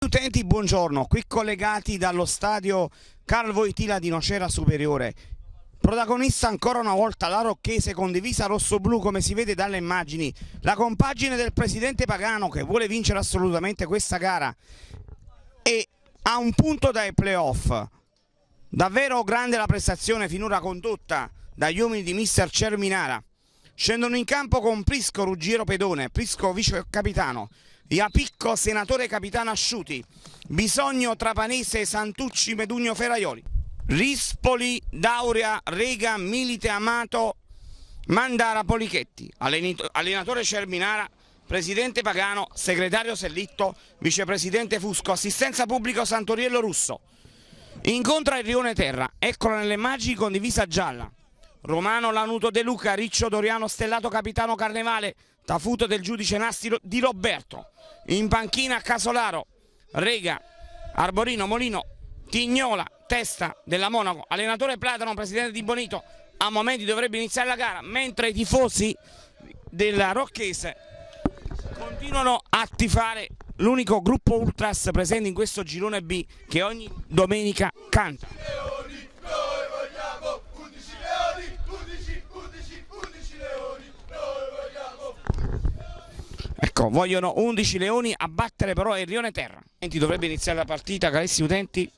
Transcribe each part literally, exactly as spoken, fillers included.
Utenti, buongiorno, qui collegati dallo stadio Carl Wojtyła di Nocera Superiore. Protagonista ancora una volta la Rocchese con divisa rosso-blu, come si vede dalle immagini, la compagine del presidente Pagano che vuole vincere assolutamente questa gara e ha un punto dai playoff. Davvero grande la prestazione finora condotta dagli uomini di mister Cerminara. Scendono in campo con Prisco Ruggiero Pedone, Prisco vice capitano, Iapicco senatore capitano Asciuti, Bisogno Trapanese Santucci Medugno Ferraioli, Rispoli Daurea Rega Milite Amato Mandara Polichetti, allenatore Cerminara, presidente Pagano, segretario Sellitto, vicepresidente Fusco, assistenza pubblico Santoriello Russo. Incontra il Rione Terra, eccolo nelle immagini con divisa gialla. Romano Lanuto De Luca, Riccio Doriano Stellato capitano Carnevale, Tafuto del giudice Nasti Di Roberto. In panchina Casolaro, Rega, Arborino, Molino, Tignola, Testa della Monaco, allenatore Platano, presidente Di Bonito. A momenti dovrebbe iniziare la gara, mentre i tifosi della Rocchese continuano a tifare l'unico gruppo ultras presente in questo girone B che ogni domenica canta. Ecco, vogliono undici leoni a battere però il Rione Terra. Dovrebbe iniziare la partita, carissimi utenti.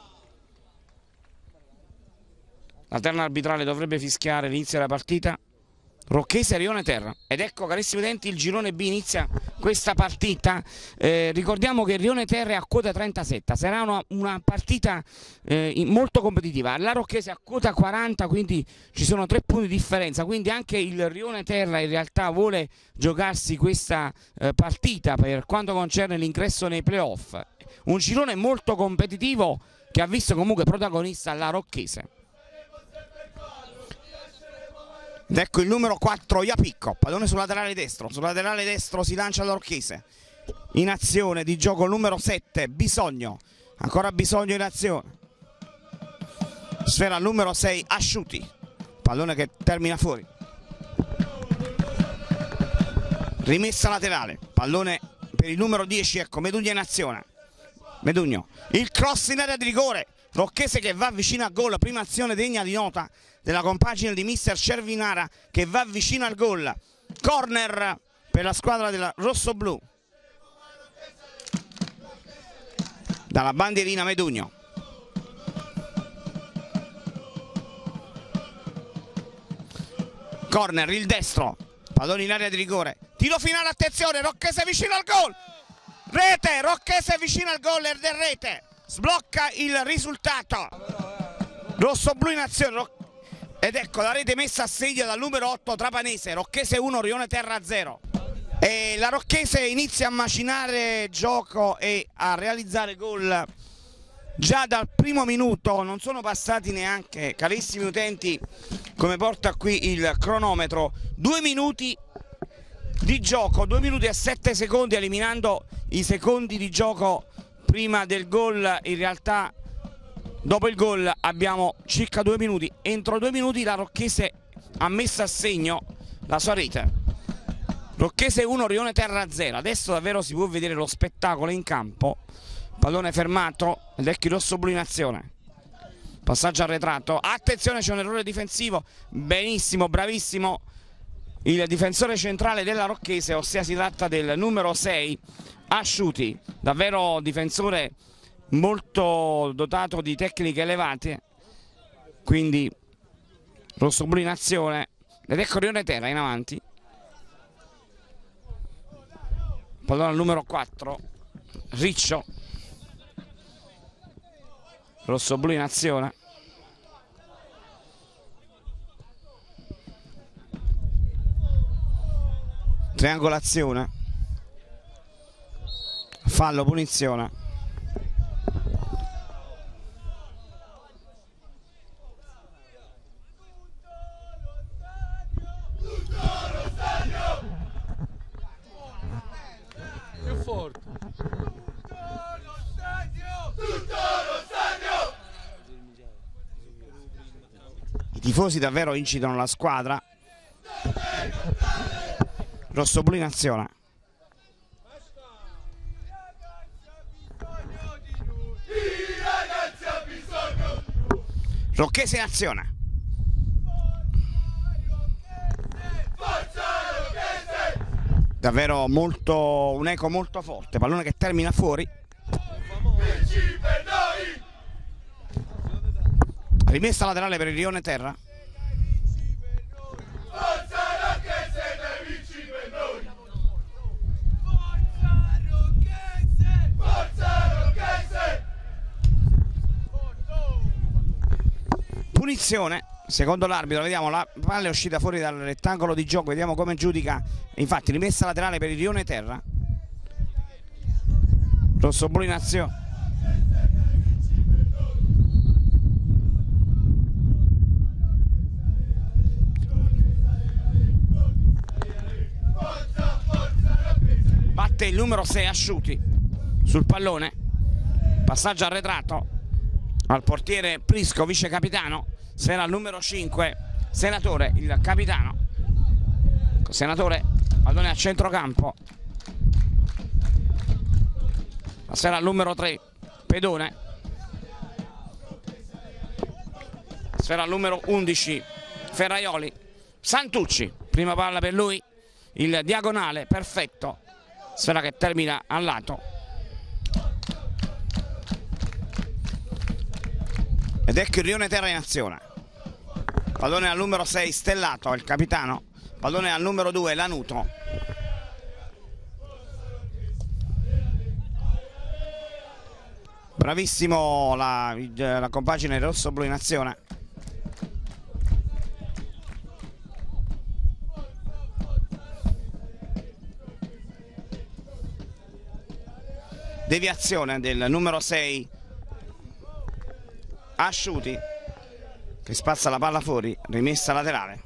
La terna arbitrale dovrebbe fischiare l'inizio della partita. Rocchese Rione Terra. Ed ecco, carissimi utenti, il girone B inizia questa partita. Eh, ricordiamo che il Rione Terra è a quota trentasette, sarà una, una partita eh, molto competitiva. La Rocchese è a quota quaranta, quindi ci sono tre punti di differenza, quindi anche il Rione Terra in realtà vuole giocarsi questa eh, partita per quanto concerne l'ingresso nei playoff. Un girone molto competitivo che ha visto comunque protagonista la Rocchese. Ed ecco il numero quattro Iapicco, pallone sul laterale destro, sul laterale destro si lancia la Rocchese. In azione di gioco il numero sette Bisogno, ancora Bisogno in azione. Sfera al numero sei Asciuti, pallone che termina fuori. Rimessa laterale, pallone per il numero dieci, ecco Medugno in azione. Medugno, il cross in area di rigore, Rocchese che va vicino al gol, prima azione degna di nota della compagine di mister Cerminara che va vicino al gol. Corner per la squadra della rossoblu. Dalla bandierina Medugno. Corner, il destro, pallone in area di rigore. Tiro finale, attenzione, Rocchese vicino al gol. Rete, Rocchese vicino al gol e del rete. Sblocca il risultato. Rossoblu in azione. Ed ecco la rete messa a segno dal numero otto Trapanese, Rocchese uno, Rione Terra zero. E la Rocchese inizia a macinare gioco e a realizzare gol già dal primo minuto, non sono passati neanche, carissimi utenti, come porta qui il cronometro, due minuti di gioco, due minuti e sette secondi, eliminando i secondi di gioco prima del gol. In realtà dopo il gol abbiamo circa due minuti, entro due minuti la Rocchese ha messo a segno la sua rete. Rocchese uno, Rione Terra zero, adesso davvero si può vedere lo spettacolo in campo, pallone fermato ed ecco il rossoblu in azione, passaggio arretrato, attenzione c'è un errore difensivo, benissimo, bravissimo il difensore centrale della Rocchese, ossia si tratta del numero sei Asciuti, davvero difensore molto dotato di tecniche elevate, quindi rossoblu in azione ed ecco Rione Terra in avanti, pallone al numero quattro Riccio, rossoblu in azione, triangolazione, fallo, punizione. Forte. I tifosi davvero incitano la squadra. Rossoblu in azione. Rocchese in azione. Davvero molto, un eco molto forte, pallone che termina fuori. Rimessa laterale per il Rione Terra. Punizione, secondo l'arbitro, vediamo la palla è uscita fuori dal rettangolo di gioco, vediamo come giudica. Infatti rimessa laterale per il Rione Terra. Rossoblu in azione. Batte il numero sei Asciuti sul pallone. Passaggio arretrato al portiere Prisco, vice capitano. Sfera al numero cinque Senatore, il capitano. Senatore, pallone a centrocampo. La sfera al numero tre Pedone. Sfera al numero undici Ferraioli. Santucci, prima palla per lui, il diagonale perfetto. Sfera che termina al lato. Ed ecco il Rione Terra in azione. Pallone al numero sei Stellato, il capitano. Pallone al numero due Lanuto. Bravissimo la, la compagine rossoblu in azione. Deviazione del numero sei Asciuti, che spazza la palla fuori, rimessa laterale.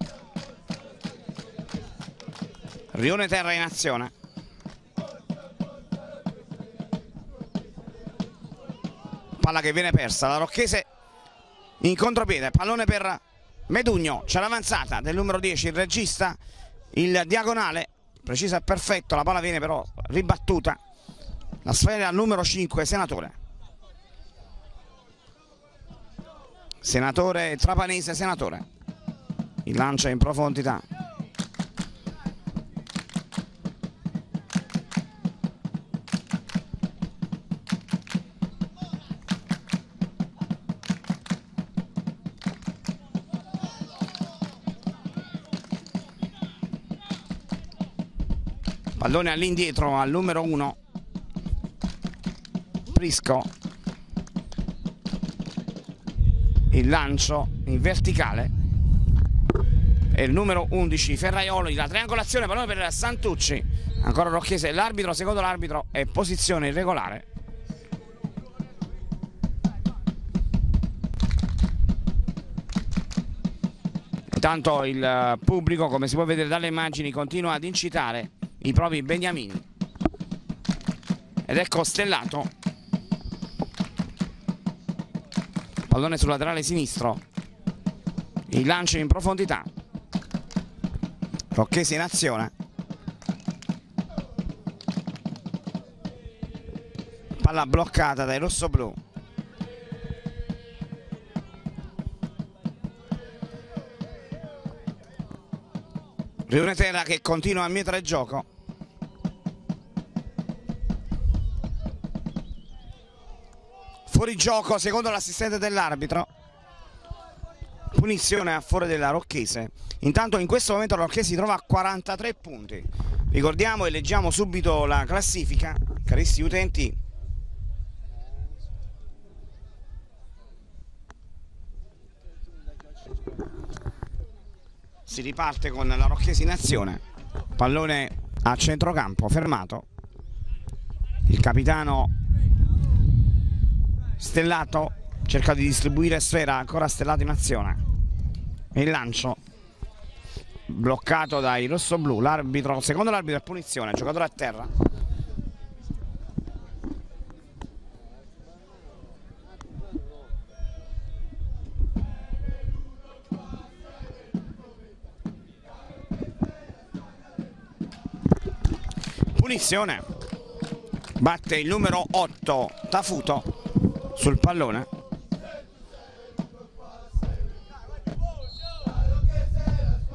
Rione Terra in azione. Palla che viene persa, la Rocchese in contropiede, pallone per Medugno, c'è l'avanzata del numero dieci, il regista, il diagonale, preciso e perfetto, la palla viene però ribattuta. La sfera al numero cinque Senatore. Senatore Trapanese, Senatore. Il lancio in profondità. Pallone all'indietro al numero uno Prisco. Il lancio in verticale e il numero undici Ferraioli, la triangolazione, pallone per Santucci. Ancora Rocchese, l'arbitro, secondo l'arbitro è posizione irregolare. Intanto il pubblico, come si può vedere dalle immagini, continua ad incitare i propri beniamini. Ed ecco Stellato. Pallone sul laterale sinistro. Il lancio in profondità. Rocchese in azione. Palla bloccata dai rossoblu. Rione Terra che continua a mietere il gioco. Fuori gioco secondo l'assistente dell'arbitro. Punizione a favore della Rocchese. Intanto in questo momento la Rocchese si trova a quarantatré punti. Ricordiamo e leggiamo subito la classifica, carissimi utenti. Si riparte con la Rocchese in azione. Pallone a centrocampo, fermato. Il capitano Stellato cerca di distribuire sfera, ancora Stellato in azione. E il lancio bloccato dai rossoblu. L'arbitro, secondo l'arbitro è punizione, giocatore a terra. Punizione. Batte il numero otto Tafuto sul pallone.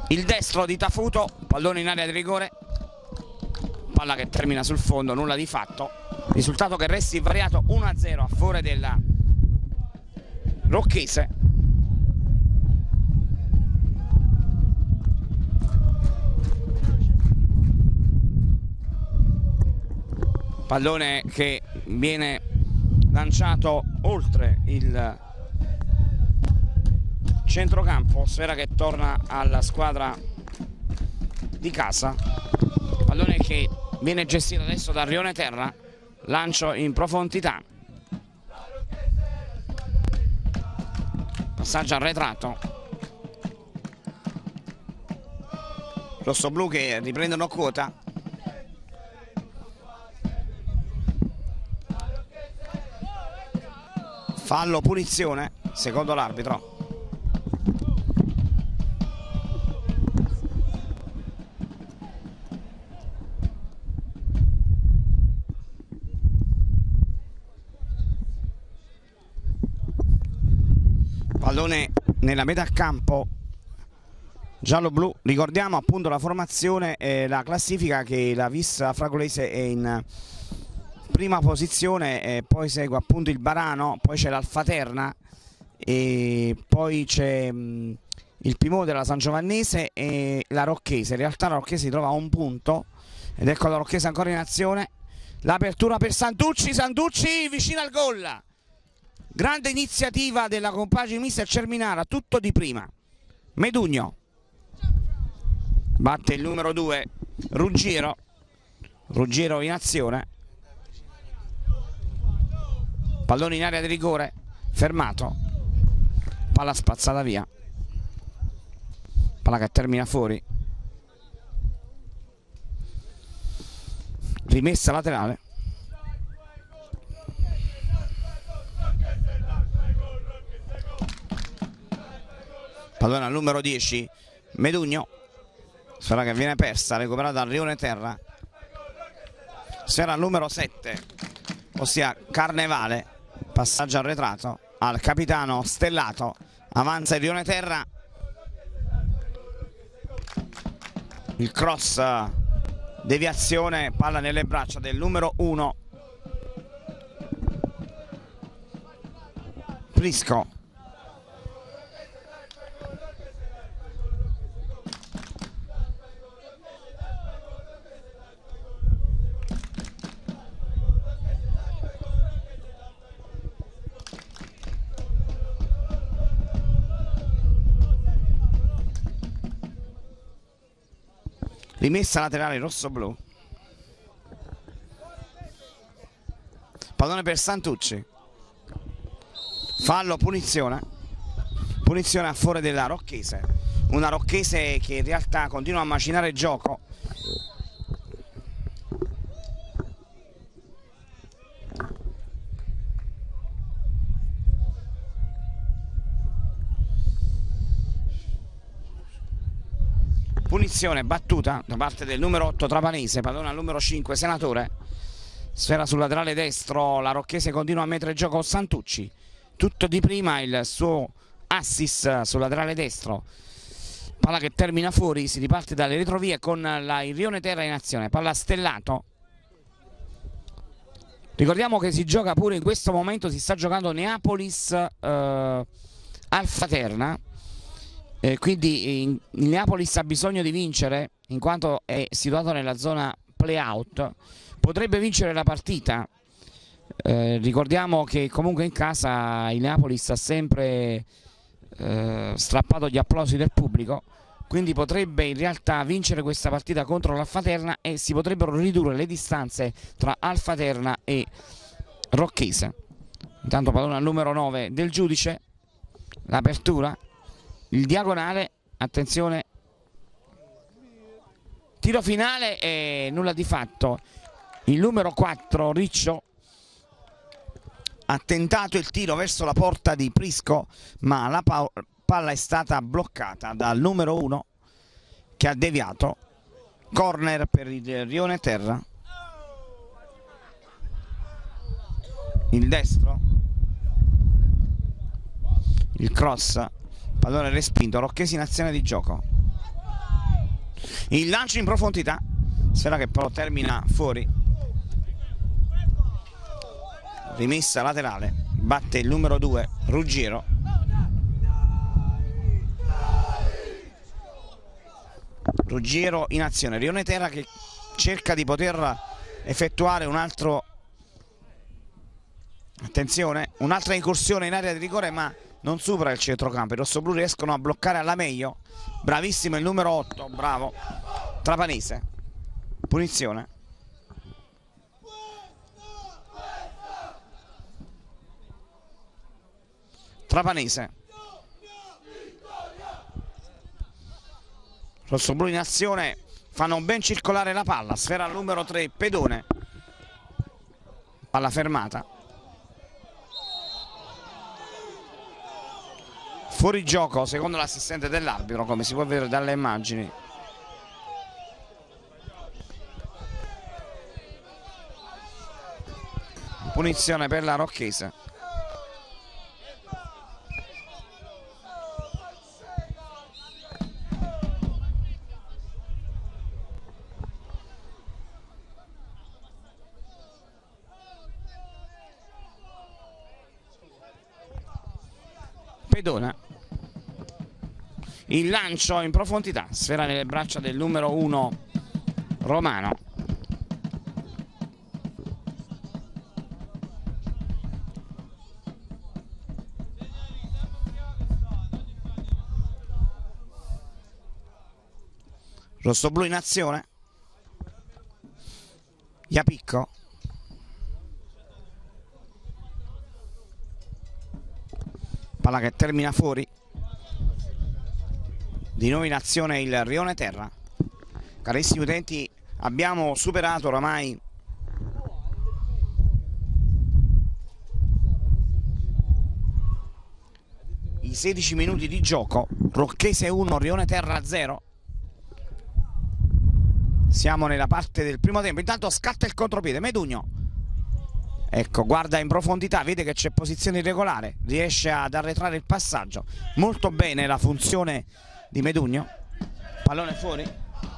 il destro di Tafuto, pallone in area di rigore, palla che termina sul fondo, nulla di fatto, risultato che resti invariato uno a zero a favore della Rocchese. Pallone che viene lanciato oltre il centrocampo, sfera che torna alla squadra di casa, pallone che viene gestito adesso da Rione Terra, lancio in profondità, passaggio arretrato, rossoblu che riprendono quota, fallo, punizione secondo l'arbitro. Pallone nella metà campo giallo-blu. Ricordiamo appunto la formazione e la classifica, che la Vis Fragolese è in prima posizione, e poi segue appunto il Barano, poi c'è l'Alfaterna e poi c'è il Pimote della San Giovannese e la Rocchese. In realtà la Rocchese si trova a un punto ed ecco la Rocchese ancora in azione, l'apertura per Santucci, Santucci vicino al gol. Grande iniziativa della compagine mister Cerminara, tutto di prima. Medugno batte il numero due Ruggiero, Ruggiero in azione, pallone in area di rigore, fermato, palla spazzata via, palla che termina fuori, rimessa laterale. Pallone al numero dieci Medugno, sfera che viene persa, recuperata dal Rione Terra, sfera al numero sette, ossia Carnevale, passaggio arretrato al capitano Stellato, avanza il Rione Terra, il cross, deviazione, palla nelle braccia del numero uno Prisco. Rimessa laterale rosso-blu, pallone per Santucci, fallo, punizione, punizione a favore della Rocchese, una Rocchese che in realtà continua a macinare il gioco. Punizione battuta da parte del numero otto Trapanese, pallone al numero cinque Senatore, sfera sul laterale destro, la Rocchese continua a mettere in gioco Santucci, tutto di prima il suo assist sul laterale destro, palla che termina fuori, si riparte dalle retrovie con la Rione Terra in azione, palla Stellato. Ricordiamo che si gioca pure in questo momento, si sta giocando Neapolis eh, Alfaterna. Eh, quindi il Neapolis ha bisogno di vincere in quanto è situato nella zona play-out, potrebbe vincere la partita. Eh, ricordiamo che comunque in casa il Neapolis ha sempre eh, strappato gli applausi del pubblico, quindi potrebbe in realtà vincere questa partita contro l'Alfaterna e si potrebbero ridurre le distanze tra Alfaterna e Rocchese. Intanto pallone al numero nove del giudice, l'apertura, il diagonale, attenzione, tiro finale e nulla di fatto. Il numero quattro Riccio ha tentato il tiro verso la porta di Prisco, ma la palla è stata bloccata dal numero uno che ha deviato. Corner per il Rione Terra, il destro, il cross, pallone respinto, Rocchese in azione di gioco. Il lancio in profondità, sfera che però termina fuori. Rimessa laterale, batte il numero due Ruggiero. Ruggiero in azione, Rione Terra che cerca di poter effettuare un altro, attenzione, un'altra incursione in area di rigore, ma non supera il centrocampo. I rossoblù riescono a bloccare alla meglio. Bravissimo il numero otto, bravo Trapanese. Punizione. Trapanese. Rossoblù in azione, fanno ben circolare la palla, sfera al numero tre Pedone. Palla fermata. Fuori gioco secondo l'assistente dell'arbitro, come si può vedere dalle immagini. Punizione per la Rocchese. Pedone. Il lancio in profondità, sfera nelle braccia del numero uno Romano. Rossoblù in azione. Iapicco. Palla che termina fuori. Di nuovo in azione il Rione Terra. Carissimi utenti, abbiamo superato oramai i sedici minuti di gioco. Rocchese uno, Rione Terra zero. Siamo nella parte del primo tempo. Intanto scatta il contropiede Medugno. Ecco, guarda in profondità, vede che c'è posizione irregolare, riesce ad arretrare il passaggio. Molto bene la funzione di Medugno. Pallone fuori.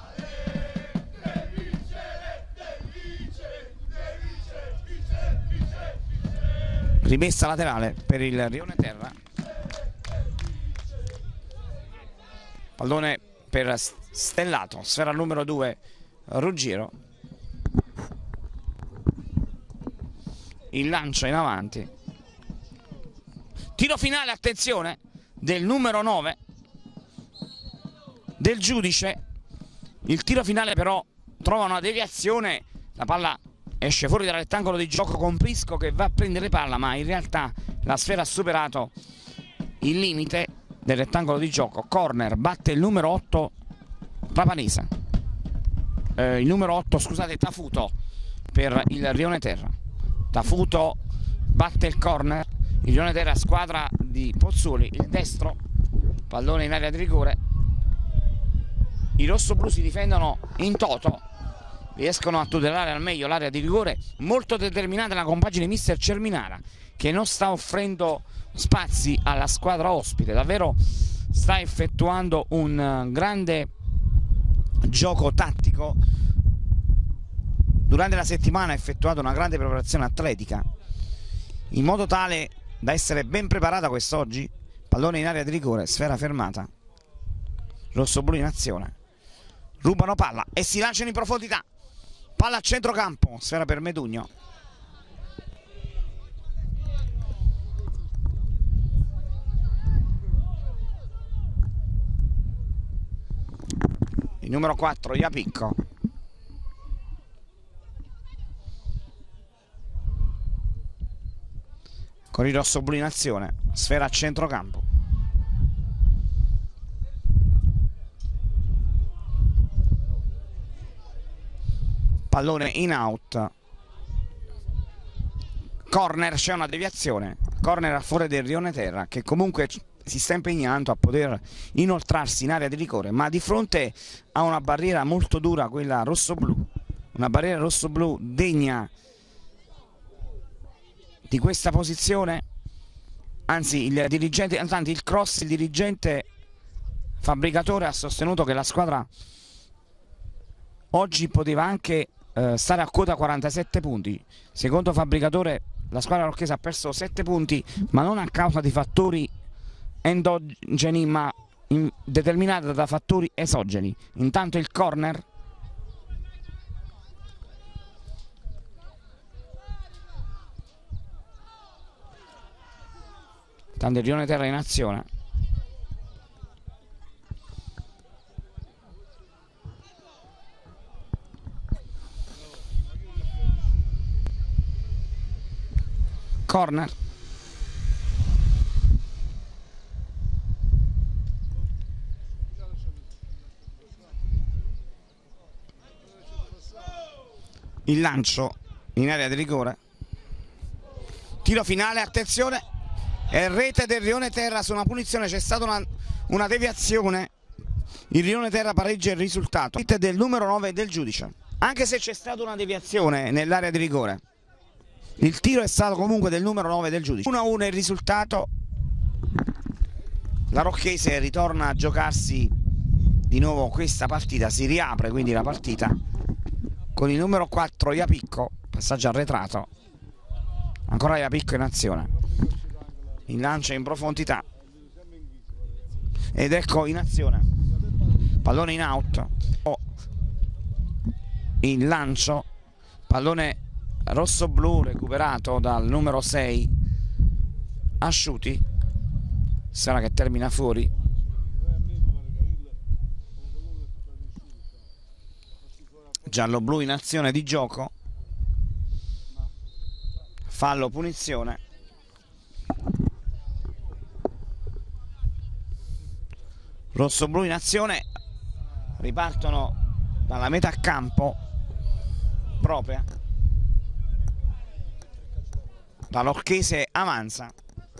Rimessa laterale per il Rione Terra. Pallone per Stellato, sfera numero due Ruggiero. Il lancio in avanti. Tiro finale, attenzione, del numero nove del giudice. Il tiro finale però trova una deviazione, la palla esce fuori dal rettangolo di gioco con Prisco che va a prendere palla, ma in realtà la sfera ha superato il limite del rettangolo di gioco. Corner, batte il numero otto Trapanese, eh, il numero otto, scusate, Tafuto per il Rione Terra. Tafuto batte il corner, il Rione Terra, squadra di Pozzuoli, il destro, pallone in area di rigore. I rossoblù si difendono in toto, riescono a tutelare al meglio l'area di rigore. Molto determinata la compagine mister Cerminara, che non sta offrendo spazi alla squadra ospite, davvero sta effettuando un grande gioco tattico. Durante la settimana ha effettuato una grande preparazione atletica, in modo tale da essere ben preparata quest'oggi. Pallone in area di rigore, sfera fermata. Rossoblù in azione. Rubano palla e si lanciano in profondità. Palla a centrocampo, sfera per Medugno. Il numero quattro Iapicco. Con il rossoblù in azione, sfera a centrocampo. Pallone in out. Corner, c'è una deviazione. Corner a favore del Rione Terra, che comunque si sta impegnando a poter inoltrarsi in area di rigore, ma di fronte a una barriera molto dura, quella rossoblù. Una barriera rossoblù degna di questa posizione. Anzi, il dirigente, anzi il cross, il dirigente fabbricatore ha sostenuto che la squadra oggi poteva anche eh, stare a quota quarantasette punti. Secondo Fabbricatore la squadra rocchese ha perso sette punti, ma non a causa di fattori endogeni, ma in, determinata da fattori esogeni. Intanto il corner intanto il Rione Terra in azione. Corner il lancio in area di rigore, tiro finale, attenzione, è rete del Rione Terra su una punizione, c'è stata una, una deviazione, il Rione Terra pareggia il risultato del numero nove del giudice, anche se c'è stata una deviazione nell'area di rigore. Il tiro è stato comunque del numero nove del giudice. uno a uno il risultato. La Rocchese ritorna a giocarsi di nuovo questa partita, si riapre quindi la partita con il numero quattro Iapicco, passaggio arretrato, ancora Iapicco in azione, il lancio in profondità ed ecco in azione, pallone in out, il lancio, pallone rosso-blu recuperato dal numero sei Asciuti, sarà che termina fuori. Giallo-blu in azione di gioco, fallo punizione. Rosso-blu in azione, ripartono dalla metà campo propria. La Rocchese avanza,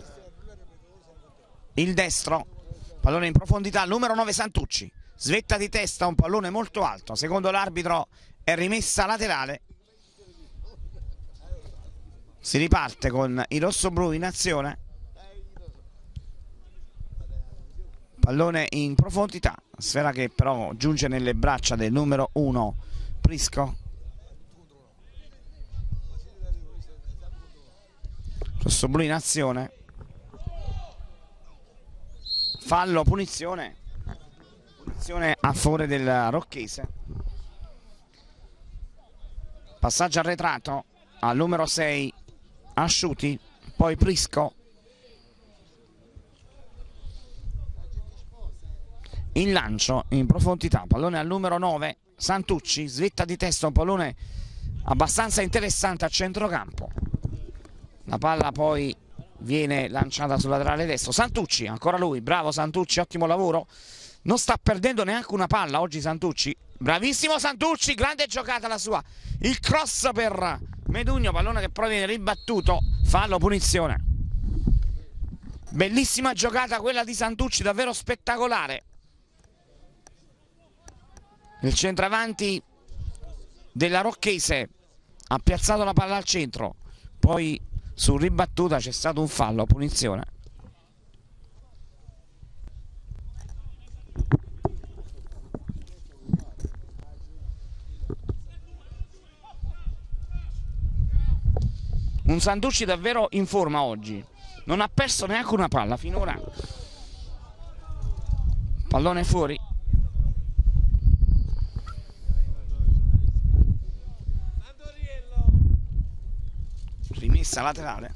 il destro, pallone in profondità, numero nove Santucci, svetta di testa un pallone molto alto, secondo l'arbitro è rimessa laterale. Si riparte con i rossoblu in azione, pallone in profondità, sfera che però giunge nelle braccia del numero uno Prisco. Rossoblu in azione, fallo punizione, punizione a favore del Rocchese. Passaggio arretrato al numero sei Asciuti, poi Prisco, in lancio in profondità, pallone al numero nove Santucci, svetta di testa un pallone abbastanza interessante a centrocampo. La palla poi viene lanciata sul laterale destro. Santucci, ancora lui, bravo Santucci, ottimo lavoro. Non sta perdendo neanche una palla oggi Santucci. Bravissimo Santucci, grande giocata la sua. Il cross per Medugno, pallone che poi viene ribattuto. Fallo, punizione. Bellissima giocata quella di Santucci, davvero spettacolare. Il centravanti della Rocchese ha piazzato la palla al centro, poi su ribattuta c'è stato un fallo, punizione. Un Santucci davvero in forma oggi, non ha perso neanche una palla finora. Pallone fuori. Rimessa laterale.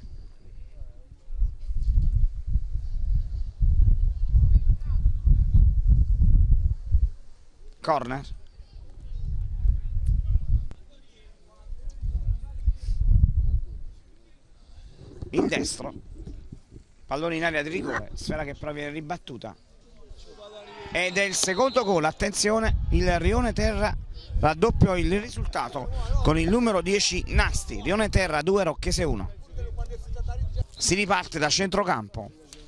Corner. Il destro. Pallone in area di rigore, sfera che però viene ribattuta. Ed è il secondo gol, attenzione, il Rione Terra raddoppio il risultato con il numero dieci Nasti. Rione Terra due, Rocchese uno. Si riparte da centrocampo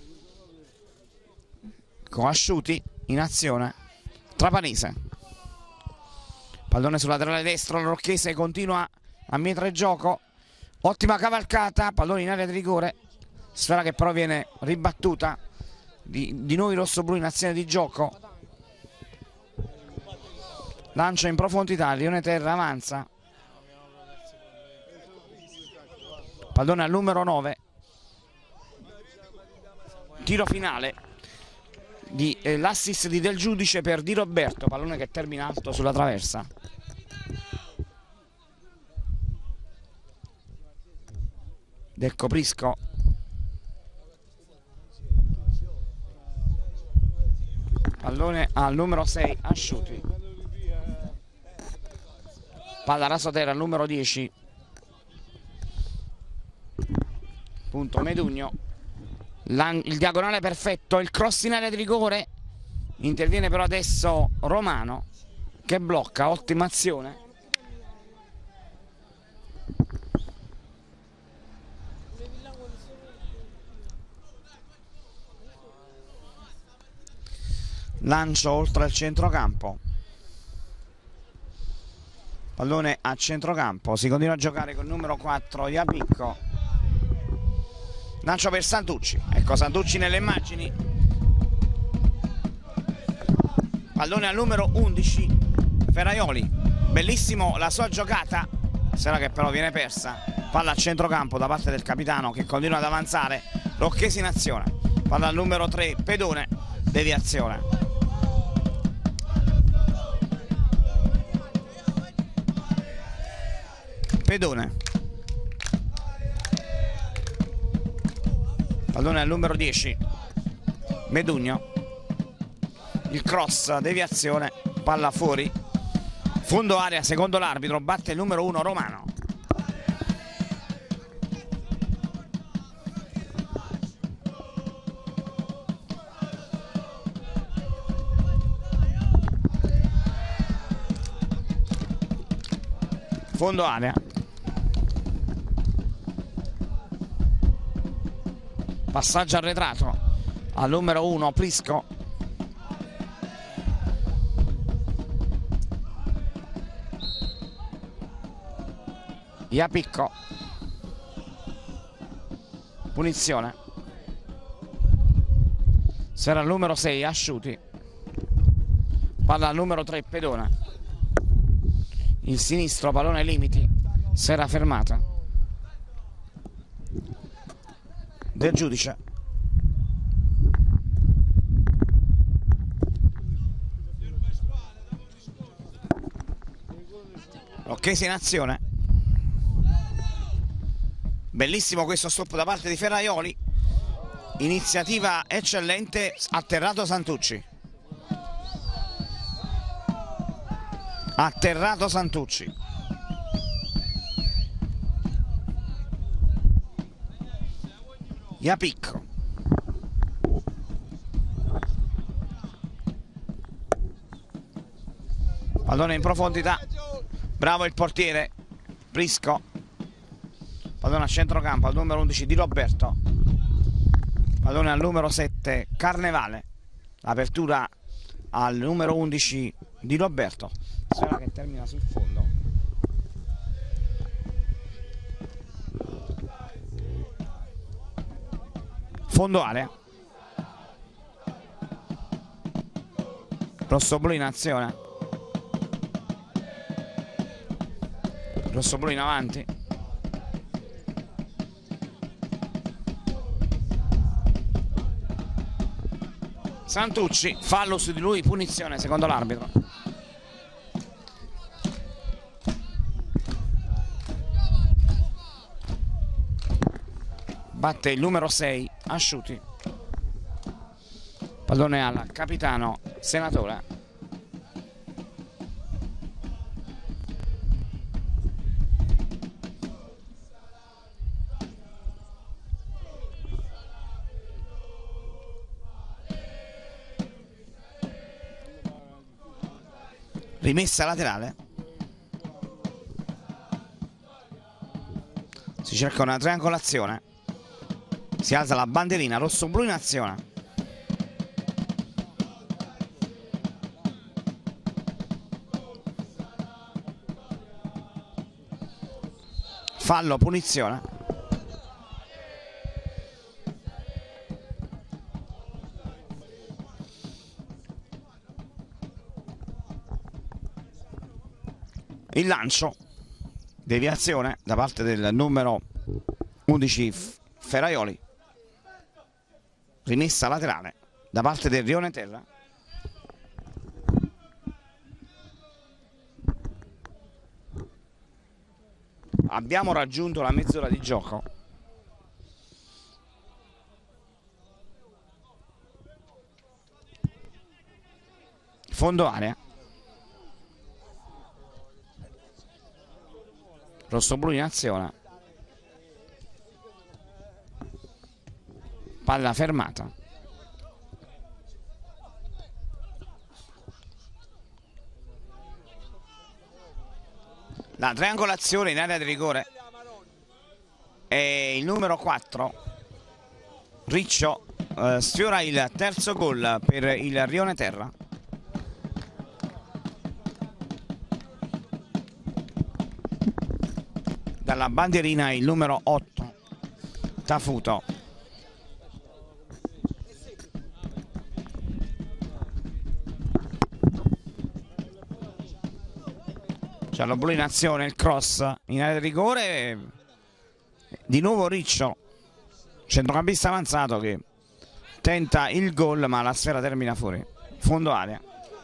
con Asciuti in azione, Trapanese, pallone sul laterale destro, la Rocchese continua a mietere gioco, ottima cavalcata, pallone in area di rigore, sfera che però viene ribattuta, di, di nuovo i rossoblu in azione di gioco. Lancio in profondità, Lione Terra avanza. Pallone al numero nove. Tiro finale di eh, l'assist di Del Giudice per Di Roberto, pallone che termina alto sulla traversa. Del Coprisco. Pallone al numero sei, Asciuti. Palla rasoterra al numero dieci. Punto Medugno. Il diagonale perfetto, il cross in area di rigore. Interviene però adesso Romano che blocca, ottima azione. Lancio oltre al centrocampo. Pallone a centrocampo, si continua a giocare con il numero quattro Iapicco. Lancio per Santucci, ecco Santucci nelle immagini. Pallone al numero undici Ferraioli, bellissimo la sua giocata, sera che però viene persa. Palla a centrocampo da parte del capitano che continua ad avanzare. Rocchesi in azione, palla al numero tre Pedone, deviazione. Pedone. Pallone al numero dieci Medugno. Il cross, deviazione, palla fuori. Fondo area, secondo l'arbitro, batte il numero uno Romano. Fondo area. Passaggio arretrato al numero uno Prisco. Iapicco. Punizione. Sarà il numero sei Asciuti. Palla al numero tre Pedona. Il sinistro, pallone ai limiti. Sarà fermata. Del Giudice. Rocchesi in azione. Bellissimo questo stop da parte di Ferraioli. Iniziativa eccellente. Atterrato Santucci. Atterrato Santucci. Iapicco. Pallone in profondità. Bravo il portiere Prisco. Pallone a centrocampo al numero undici Di Roberto. Pallone al numero sette Carnevale. L'apertura al numero undici Di Roberto. Sera che termina sul fondo. Fondo area. Rossoblu in azione. Rossoblu in avanti. Santucci, fallo su di lui, punizione secondo l'arbitro. Batte il numero sei Asciuti. Pallone al capitano Senatore. Rimessa laterale. Si cerca una triangolazione. Si alza la bandierina, rosso-blu in azione. Fallo, punizione. Il lancio, deviazione da parte del numero undici Ferraioli, rimessa laterale da parte del Rione Terra. Abbiamo raggiunto la mezz'ora di gioco. Fondo area. Rossoblu in azione. Palla fermata. La triangolazione in area di rigore. E il numero quattro Riccio eh, sfiora il terzo gol per il Rione Terra. Dalla bandierina il numero otto Tafuto. Gialloblu in azione, il cross in area di rigore, di nuovo Riccio, centrocampista avanzato, che tenta il gol ma la sfera termina fuori. Fondo area.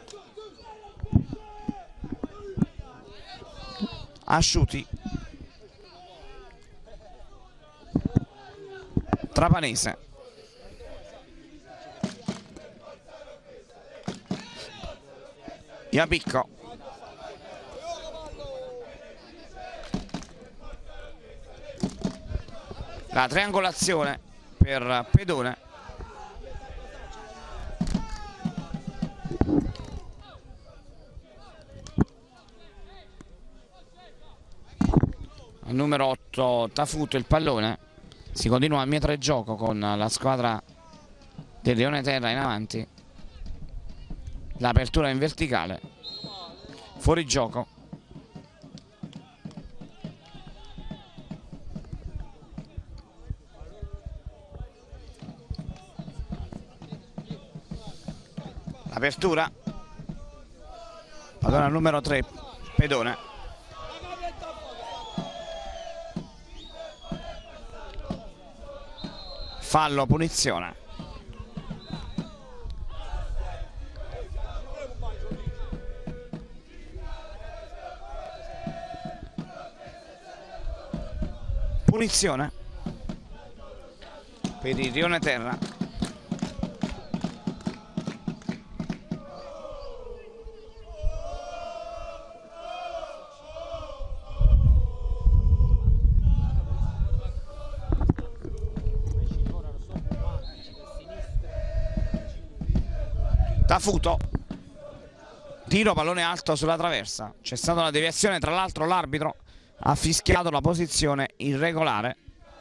Asciuti. Trapanese. Iapicco. La triangolazione per Pedone. Al numero otto Tafuto il pallone. Si continua a mietere gioco con la squadra del Rione Terra in avanti. L'apertura in verticale. Fuori gioco. Apertura. Pallone al numero tre Pedone. Fallo, punizione. Punizione per il Rione Terra. Tafuto, tiro, pallone alto sulla traversa. C'è stata una deviazione, tra l'altro l'arbitro ha fischiato la posizione irregolare.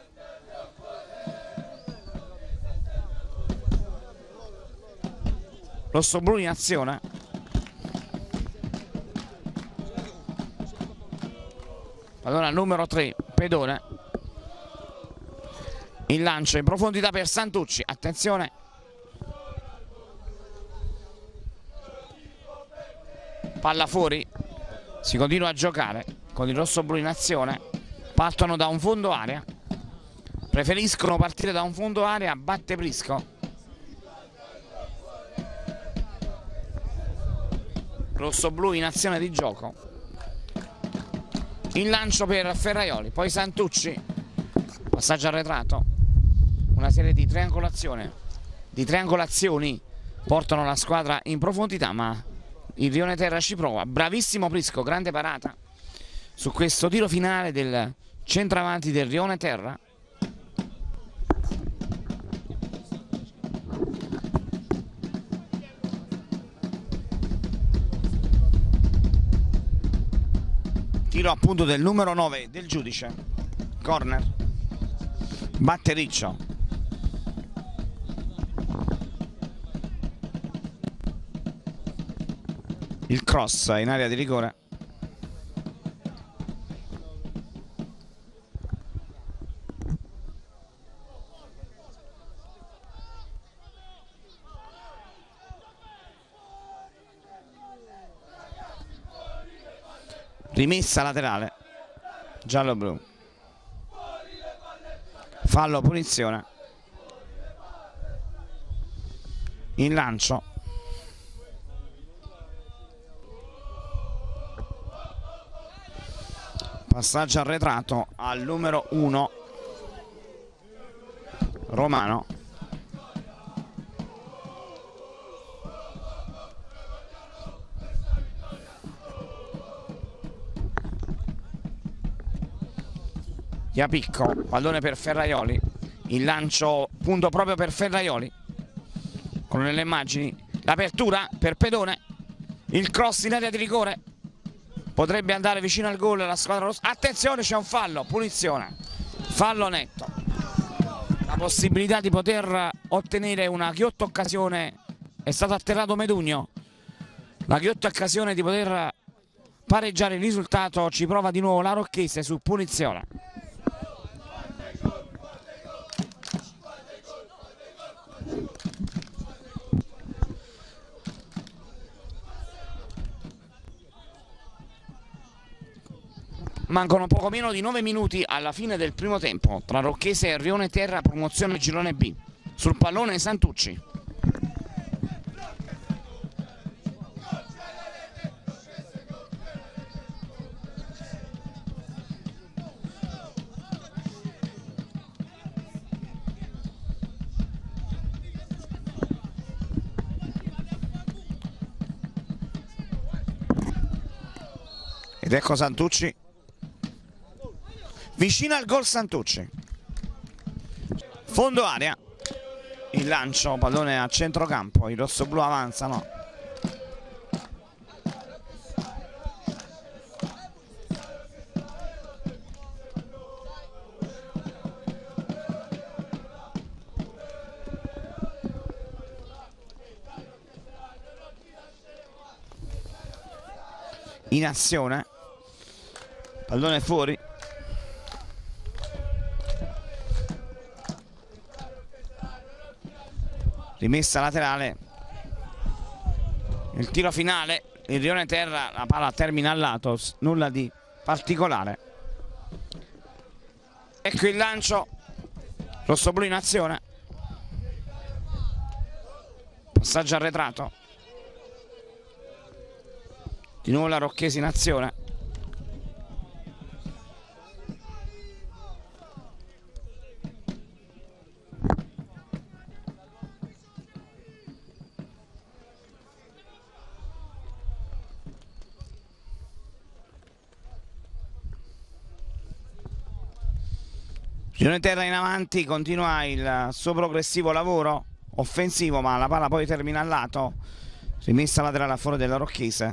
Rossoblu in azione. Pallone al numero tre Pedone. Il lancio in profondità per Santucci. Attenzione. Palla fuori, si continua a giocare con il rossoblu in azione. Partono da un fondo area, preferiscono partire da un fondo area. Batte Prisco. Rossoblu in azione di gioco. Il lancio per Ferraioli, poi Santucci, passaggio arretrato. Una serie di triangolazioni di triangolazioni portano la squadra in profondità, ma il Rione Terra ci prova. Bravissimo Prisco, grande parata su questo tiro finale del centravanti del Rione Terra. Tiro appunto del numero nove del giudice. Corner. Batte Riccio. Il cross in area di rigore. rimessa laterale, giallo-blu, fallo, punizione, in lancio, passaggio arretrato al numero uno Romano. Iapicco, pallone per Ferraioli, il lancio punto proprio per Ferraioli, con nelle immagini l'apertura per Pedone, il cross in area di rigore, potrebbe andare vicino al gol la squadra rossa. Attenzione, c'è un fallo, punizione, fallo netto. La possibilità di poter ottenere una ghiotta occasione, è stato atterrato Medugno, la ghiotta occasione di poter pareggiare il risultato, ci prova di nuovo la Rocchese su punizione. Mancano poco meno di nove minuti alla fine del primo tempo tra Rocchese e Rione Terra, promozione girone B. Sul pallone Santucci. Ed ecco Santucci. Vicino al gol Santucci, fondo area, il lancio, pallone a centrocampo, i rossoblù avanzano, in azione, pallone fuori, rimessa laterale, il tiro finale, il Rione Terra, la palla termina al lato, nulla di particolare. Ecco il lancio, rossoblù in azione, passaggio arretrato, di nuovo la Rocchese in azione, Rione Terra in avanti, continua il suo progressivo lavoro offensivo, ma la palla poi termina al lato, rimessa laterale a fuori della Rocchese.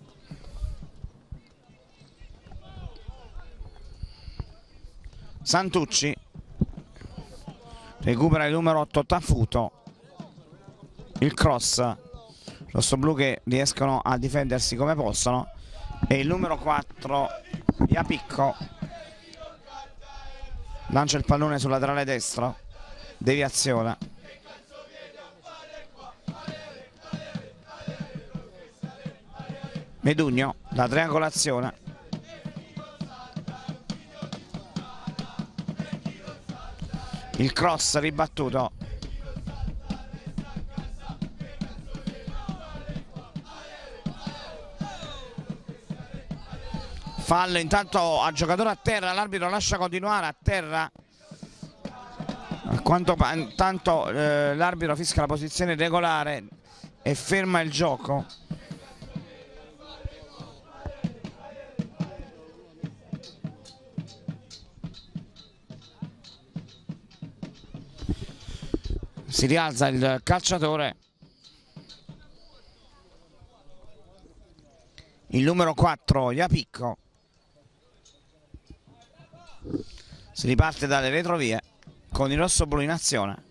Santucci recupera il numero otto Tafuto, il cross, rossoblù che riescono a difendersi come possono, e il numero quattro Iapicco lancia il pallone sul laterale destro, deviazione, Medugno, la triangolazione, il cross ribattuto, fallo intanto a giocatore a terra, l'arbitro lascia continuare a terra, a quanto intanto eh, l'arbitro fischia la posizione regolare e ferma il gioco. Si rialza il calciatore, il numero quattro Iapicco, si riparte dalle retrovie con il rossoblù in azione,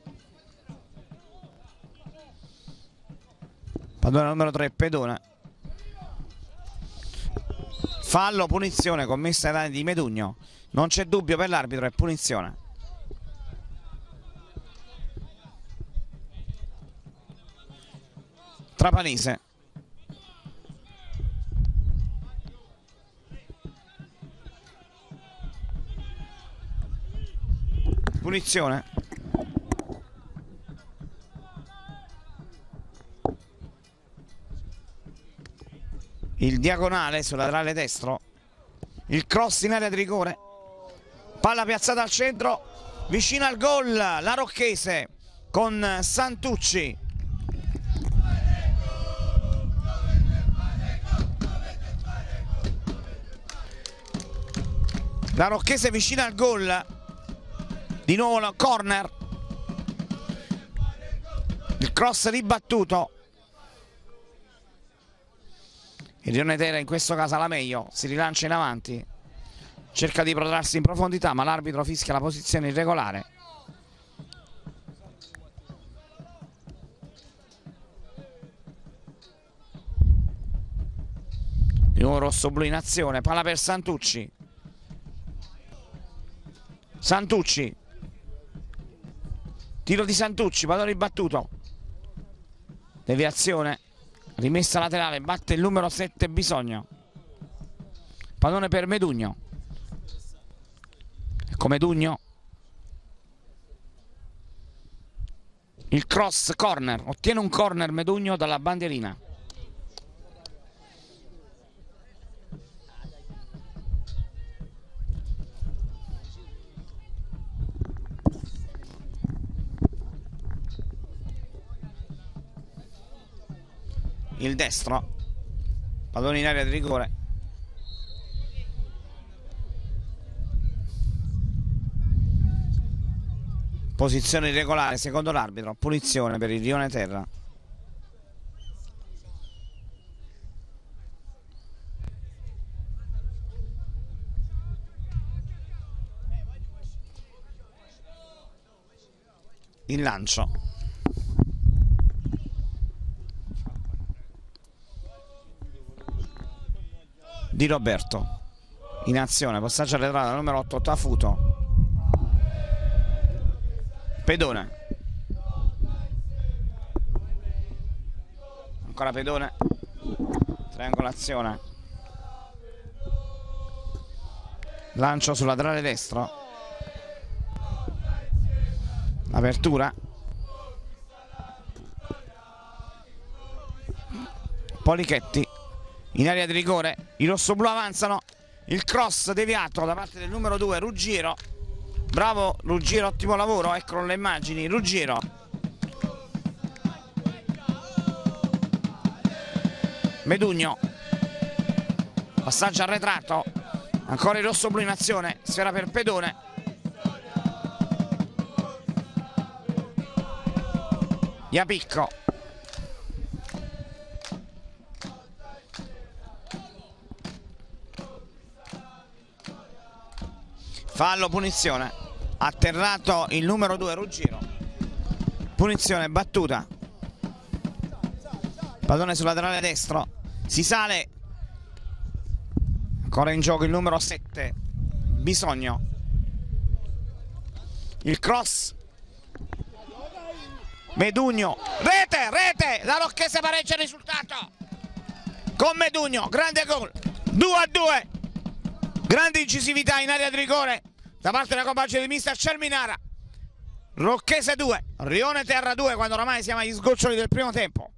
pallone numero tre Pedone, fallo, punizione commessa ai danni di Medugno, non c'è dubbio per l'arbitro, è punizione. Trapanese, punizione. Il diagonale sul laterale destro, il cross in area di rigore, palla piazzata al centro, vicino al gol la Rocchese con Santucci. La Rocchese vicina al gol, di nuovo la corner, il cross ribattuto. Il Rione Terra in questo caso ha la meglio, si rilancia in avanti, cerca di protrarsi in profondità, ma l'arbitro fischia la posizione irregolare. Di nuovo rossoblu in azione, palla per Santucci. Santucci, tiro di Santucci, pallone ribattuto, deviazione, rimessa laterale, batte il numero sette Bisogno, pallone per Medugno. Ecco Medugno, il cross, corner, ottiene un corner Medugno dalla bandierina. Il destro, pallone in area di rigore, posizione irregolare secondo l'arbitro, punizione per il Rione Terra. Il lancio di Roberto, in azione, passaggio arretrato numero otto Tafuto, Pedone, ancora Pedone, triangolazione, lancio sul laterale destro, apertura, Polichetti in area di rigore, i rossoblù avanzano, il cross deviato da parte del numero due Ruggiero. Bravo Ruggiero, ottimo lavoro, eccolo le immagini, Ruggiero. Medugno, passaggio arretrato, ancora il rossoblù in azione, sfera per Pedone. Iapicco, fallo, punizione, atterrato il numero due Ruggiero, punizione battuta, pallone sul laterale destro, si sale, ancora in gioco il numero sette Bisogno, il cross, Medugno, rete, rete, la Rocchese pareggia il risultato con Medugno, grande gol, due a due. Grande incisività in area di rigore da parte della compagine di mister Cerminara. Rocchese due, Rione Terra due, quando oramai siamo agli sgoccioli del primo tempo.